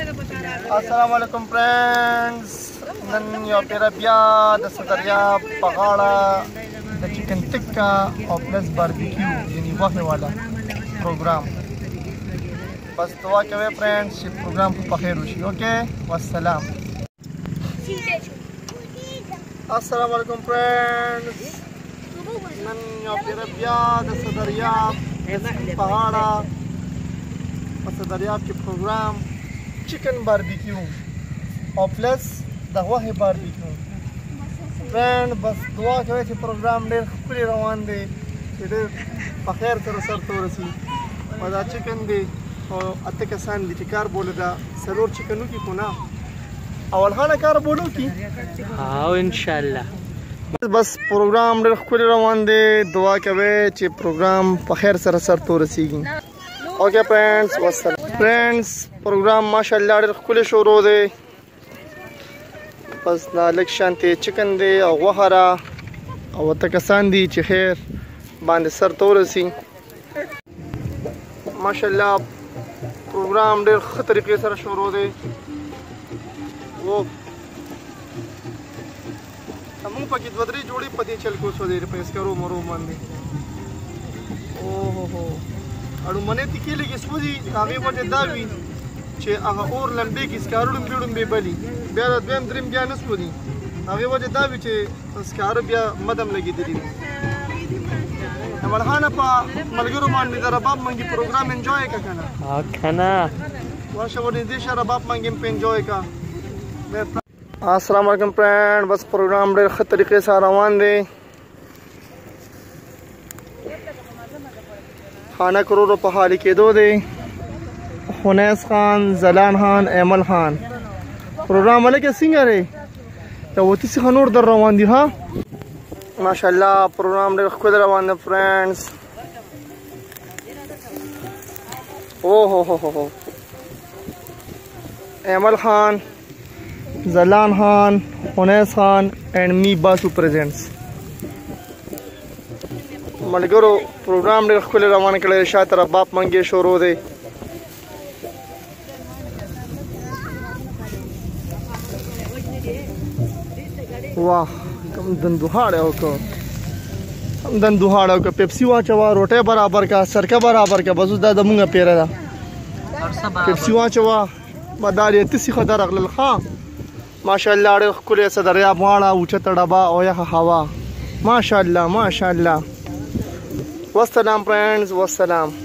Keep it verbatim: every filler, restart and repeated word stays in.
السلام علیکم فرینډز، نن یو پیره بیا د صدریاب په غاړه د چکن ټکا او پلس باربیکیو یعنی غوښې والا پروګرام. بس دعا کوئ فرینډز چې پروګرام خو په خیر وشي. اوکې، والسلام. السلام علیکم فرینډز، نن یو پیره بیا د صدریاب په غاړه په صدریاب کې پروګرام چکن باربیکیو او پلس د غوښې باربیکیو. فرینډ بس دعا کوئ چې پروګرام ډېر ښکلی روان دی، چې ډېر په خیر سره سرته ورسي. او دا چکن دی او اته کسان دي چې کار بوله دا څلور چکن وکړي خو نه اول خانه کار بوله وکړي. او انشاءالله بس پروګرام ډېر ښکلی روان دی، دعا کوئ چې پروګرام په خیر سره سرته ورسیږي. اوکې فرینډز، والسلام. فرینډز پروګرام ماشاءالله ډېر ښکلی شروع دی. بس دا لږ شانتې چکن دی او غوښه را او اته کسان دي چې خیر باندې سرته ورسي. ماشاءالله پروګرام ډېر ښه طریقې سره شروع دی. و موږ پکې دوه درې جوړې په دې چل کې وسودې په اسکرو مرو باندې. اوهو هو اړومنې تکې لږې سوځي، هغې وجه دا وي چې هغه اور لمبې کې سکاره ډومبې ډومبې بلي، بیا د دویم دریم بیا نه سوځي. هغې وجه دا وي چې سکاره بیا مدم لګېدلي دي. ملخانه په ملګرو باندې د رباب منګي پروګرام انجوای کا کنه ها کنه ورشه ورنږدې شه رباب منګي په انجوای کا. السلام علیکم فرینډ، بس پروګرام ډېر ښه طریقې سره روان دی. خانه کرورو په حالي کېدو دی. خنیس خان، زلان خان، ایمل خان پروګرام هلکه څنګه دی؟ یو اوته څخه نور در روان دي. ها ماشاءالله پروګرام ډېر ښکلی روان دی فرینډز. اوهو هو هو ایمل خان، زلان خان، خنیس خان اینڈ می باسو پریزنٹس. ملګرو پروګرام ډېر ښکلی روان کړی دی. شاته رباب منګې شروع دی. واه کم دندوهاړی وکړه، کم دندوهاړی وکړه. پیپسي واچوه، روټۍ برابر کړه، سرکه برابر کړه. بس اوس دا زمونږ پیره ده. پیپسي واچوه، مدار یې اته سیخه درغلل. ښه ماشاءالله ډېر ښکلی صدریاب غاړه، اوچته ډبه او یخه هوا. ماشاءالله ماشاءالله. والسلام فرینډز، والسلام.